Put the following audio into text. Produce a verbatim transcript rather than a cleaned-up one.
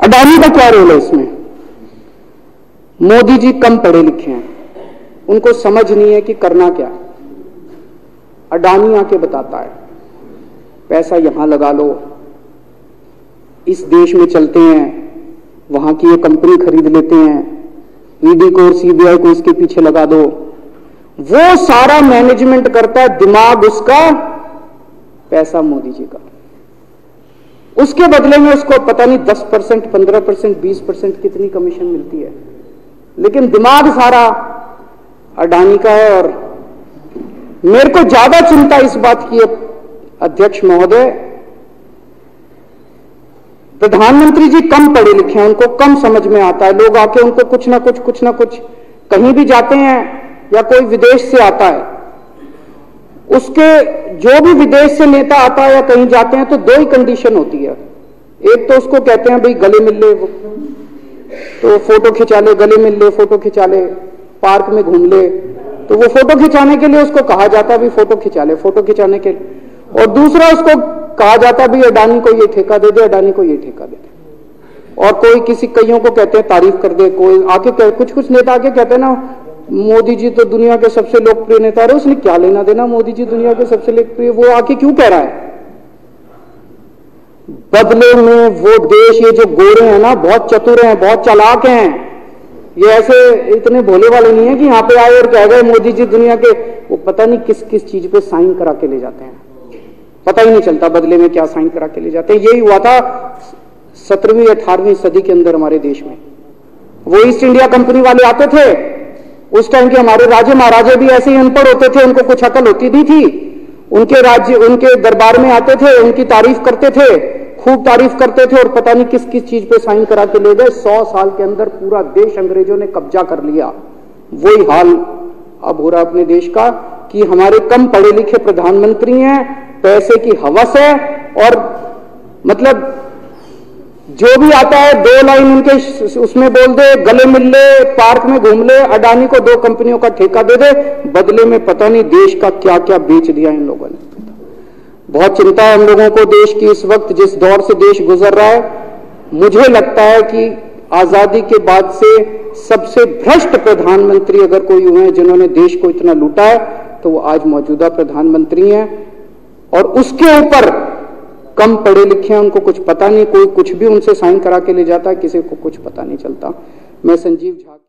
अडानी का क्या रोल है इसमें? मोदी जी कम पढ़े लिखे हैं, उनको समझ नहीं है कि करना क्या। अडानी आके बताता है पैसा यहां लगा लो, इस देश में चलते हैं, वहां की ये कंपनी खरीद लेते हैं, ईडी को और सीबीआई को इसके पीछे लगा दो। वो सारा मैनेजमेंट करता है, दिमाग उसका, पैसा मोदी जी का। उसके बदले में उसको पता नहीं दस परसेंट, पंद्रह परसेंट, बीस परसेंट कितनी कमीशन मिलती है, लेकिन दिमाग सारा अडानी का है। और मेरे को ज्यादा चिंता इस बात की है अध्यक्ष महोदय, प्रधानमंत्री जी कम पढ़े लिखे हैं, उनको कम समझ में आता है। लोग आके उनको कुछ ना कुछ कुछ ना कुछ, कहीं भी जाते हैं या कोई विदेश से आता है, उसके जो भी विदेश से नेता आता है या कहीं जाते हैं तो दो ही कंडीशन होती है। एक तो उसको कहते हैं भाई गले मिल ले, तो फोटो खिंचा ले, गले मिल ले, फोटो खिंचा ले, पार्क में घूम ले, तो वो फोटो खिंचाने के लिए उसको कहा जाता है भी फोटो खिंचा ले, फोटो खिंचाने के लिए। और दूसरा उसको कहा जाता है भी अडानी को ये ठेका दे दे, अडानी को ये ठेका दे दे। और कोई किसी कईयों को कहते हैं तारीफ कर दे, कोई आके कुछ कुछ नेता आके कहते हैं ना मोदी जी तो दुनिया के सबसे लोकप्रिय नेता रहे, उसने क्या लेना देना मोदी जी दुनिया के सबसे लोकप्रिय, वो आके क्यों कह रहा है? बदले में वो देश, ये जो गोरे हैं ना, बहुत चतुर हैं, बहुत चालाक हैं, ये ऐसे इतने भोले वाले नहीं है कि यहां पे आए और कह गए मोदी जी दुनिया के, वो पता नहीं किस किस चीज पे साइन करा के ले जाते हैं, पता ही नहीं चलता बदले में क्या साइन करा के ले जाते हैं। यही हुआ था सत्रहवीं अठारहवीं सदी के अंदर हमारे देश में। वो ईस्ट इंडिया कंपनी वाले आते थे, उस टाइम के हमारे राजे महाराजे भी ऐसे ही अनपढ़ होते थे, उनको कुछ अकल होती नहीं थी। उनके राज्य, उनके दरबार में आते थे, उनकी तारीफ करते थे, खूब तारीफ करते थे, और पता नहीं किस किस चीज पे साइन करा के ले गए। सौ साल के अंदर पूरा देश अंग्रेजों ने कब्जा कर लिया। वही हाल अब हो रहा अपने देश का कि हमारे कम पढ़े लिखे प्रधानमंत्री हैं, पैसे की हवस है, और मतलब जो भी आता है दो लाइन उनके उसमें बोल दे, गले मिल ले, पार्क में घूम ले, अडानी को दो कंपनियों का ठेका दे दे, बदले में पता नहीं देश का क्या क्या बेच दिया इन लोगों ने। बहुत चिंता है हम लोगों को देश की इस वक्त, जिस दौर से देश गुजर रहा है। मुझे लगता है कि आजादी के बाद से सबसे भ्रष्ट प्रधानमंत्री अगर कोई हुए हैं जिन्होंने देश को इतना लूटा है, तो वो आज मौजूदा प्रधानमंत्री हैं। और उसके ऊपर कम पढ़े लिखे हैं, उनको कुछ पता नहीं, कोई कुछ भी उनसे साइन करा के ले जाता है, किसी को कुछ पता नहीं चलता। मैं संजीव झा